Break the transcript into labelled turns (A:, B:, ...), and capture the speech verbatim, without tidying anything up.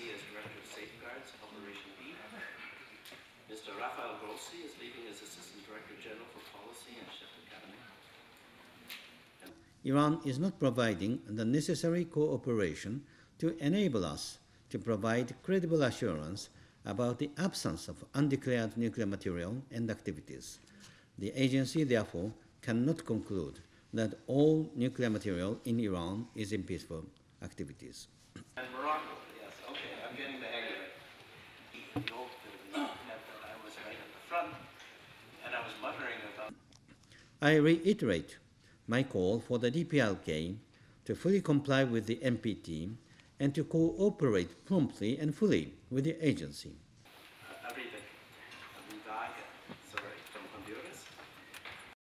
A: C as Director of Safeguards, Operation B. Mister Rafael Grossi is leaving as Assistant Director General for Policy and Chef Academy.
B: Iran is not providing the necessary cooperation to enable us to provide credible assurance about the absence of undeclared nuclear material and activities. The agency, therefore, cannot conclude that all nuclear material in Iran is in peaceful activities.
A: And Morocco, yes, okay, I'm getting the hang of it. The old building, and I was right at the front, and I was muttering about...
B: I reiterate my call for the D P L K to fully comply with the N P T and to cooperate promptly and fully with the agency.